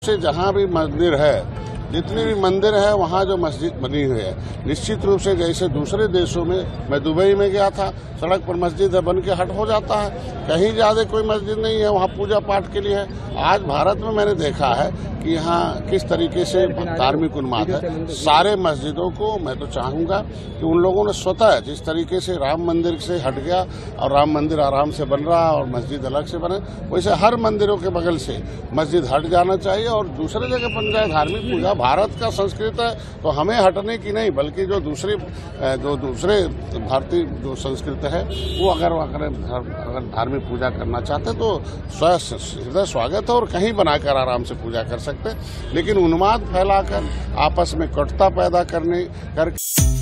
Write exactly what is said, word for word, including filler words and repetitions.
से जहाँ भी मंदिर है, जितनी भी मंदिर है वहाँ जो मस्जिद बनी हुई है, निश्चित रूप से जैसे दूसरे देशों में, मैं दुबई में गया था, सड़क पर मस्जिद है, बन के हट हो जाता है, कहीं ज्यादा कोई मस्जिद नहीं है, वहाँ पूजा पाठ के लिए है। आज भारत में मैंने देखा है कि यहाँ किस तरीके से धार्मिक उन्माद है। सारे मस्जिदों को मैं तो चाहूंगा कि उन लोगों ने स्वतः, जिस तरीके से राम मंदिर से हट गया और राम मंदिर आराम से बन रहा और मस्जिद अलग से बने, वैसे हर मंदिरों के बगल से मस्जिद हट जाना चाहिए और दूसरे जगह बन जाए धार्मिक पूजा। भारत का संस्कृत है तो हमें हटने की नहीं, बल्कि जो दूसरे जो दूसरे भारतीय जो संस्कृत है वो अगर अगर धार्मिक पूजा करना चाहते तो हृदय स्वागत है और कहीं बनाकर आराम से पूजा कर सकते, लेकिन उन्माद फैलाकर आपस में कटुता पैदा करने कर